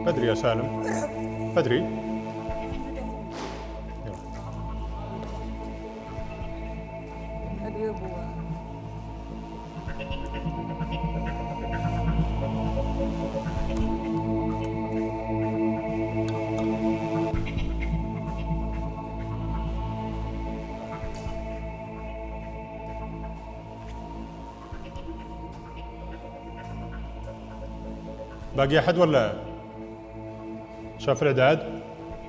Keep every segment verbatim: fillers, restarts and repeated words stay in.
بدري يا سالم، بدري. باقي أحد ولا شاف الإعداد؟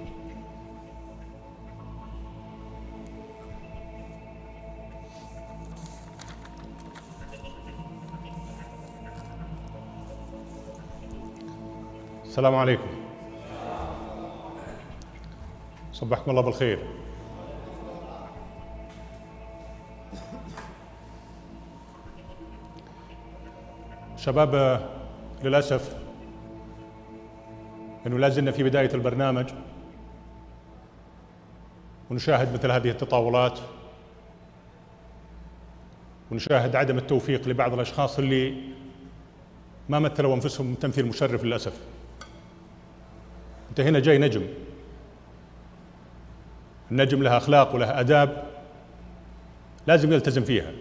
السلام عليكم. صبحكم الله بالخير. شباب، للأسف أنه لا زلنا في بداية البرنامج ونشاهد مثل هذه التطاولات، ونشاهد عدم التوفيق لبعض الأشخاص اللي ما مثلوا أنفسهم تمثيل مشرف للأسف. أنت هنا جاي نجم، النجم لها أخلاق ولها آداب لازم يلتزم فيها،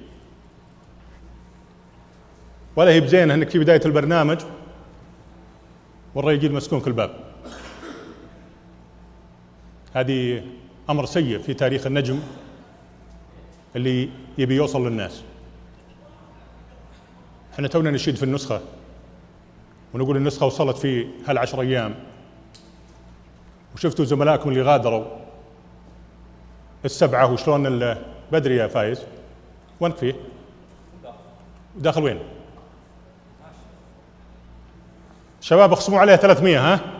ولا هي بزينة أنك في بداية البرنامج والرجال مسكونك الباب. هذه أمر سيء في تاريخ النجم اللي يبي يوصل للناس. احنا تونا نشيد في النسخة ونقول النسخة وصلت في هالعشر أيام، وشفتوا زملائكم اللي غادروا السبعة وشلون. بدري يا فايز، وينك فيه؟ داخل وين؟ شباب اخصموا عليه ثلاثمية. ها؟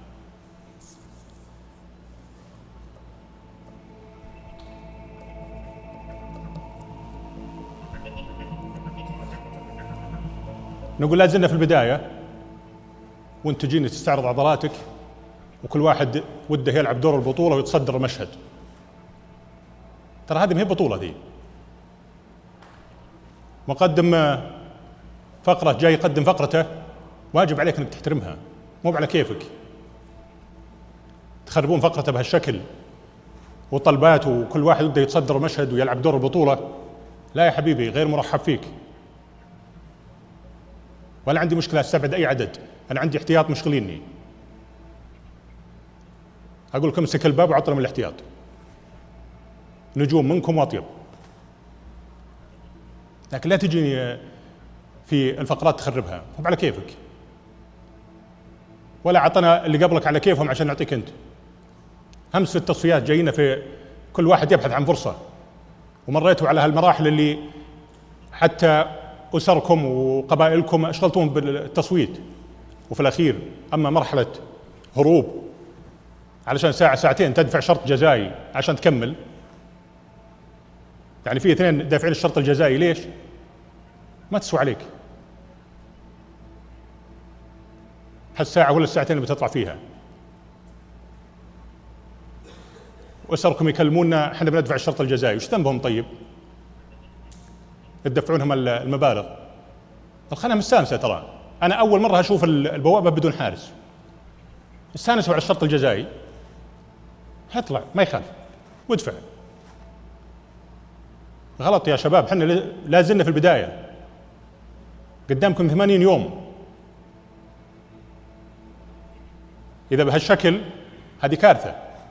نقول لا زلنا في البداية وانت تجيني تستعرض عضلاتك وكل واحد وده يلعب دور البطولة ويتصدر المشهد. ترى هذه ما هي بطولة، ذي مقدم فقرة جاي يقدم فقرته، واجب عليك انك تحترمها، مو على كيفك تخربون فقرته بهالشكل وطلبات وكل واحد بده يتصدر المشهد ويلعب دور البطولة. لا يا حبيبي، غير مرحب فيك. ولا عندي مشكلة استبعد اي عدد، انا عندي احتياط مشغليني. اقول لكم امسك الباب وعطنا من الاحتياط، نجوم منكم واطيب. لكن لا تجيني في الفقرات تخربها، مو على كيفك. ولا عطنا اللي قبلك على كيفهم عشان نعطيك انت. امس في التصفيات جايين في كل واحد يبحث عن فرصه، ومريتوا على هالمراحل اللي حتى اسركم وقبائلكم اشغلتوهم بالتصويت، وفي الاخير اما مرحله هروب علشان ساعه ساعتين تدفع شرط جزائي عشان تكمل. يعني في اثنين دافعين الشرط الجزائي، ليش؟ ما تسوى عليك هالساعة ولا الساعتين اللي بتطلع فيها. وأسركم يكلمونا احنا بندفع الشرط الجزائي، وش ذنبهم طيب؟ تدفعونهم المبالغ. الخانة مستانسة، ترى أنا أول مرة أشوف البوابة بدون حارس. استانسوا على الشرط الجزائي، هطلع ما يخالف وادفع. غلط يا شباب، احنا لا زلنا في البداية، قدامكم ثمانين يوم. إذا بهالشكل هذه كارثة.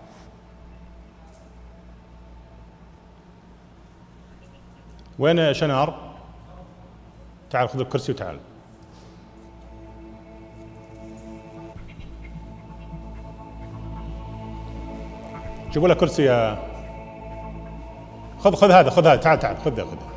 وين شنار؟ تعال خذ الكرسي وتعال. جيبوا له كرسي يا خذ خذ هذا خذ هذا تعال تعال خذ خذ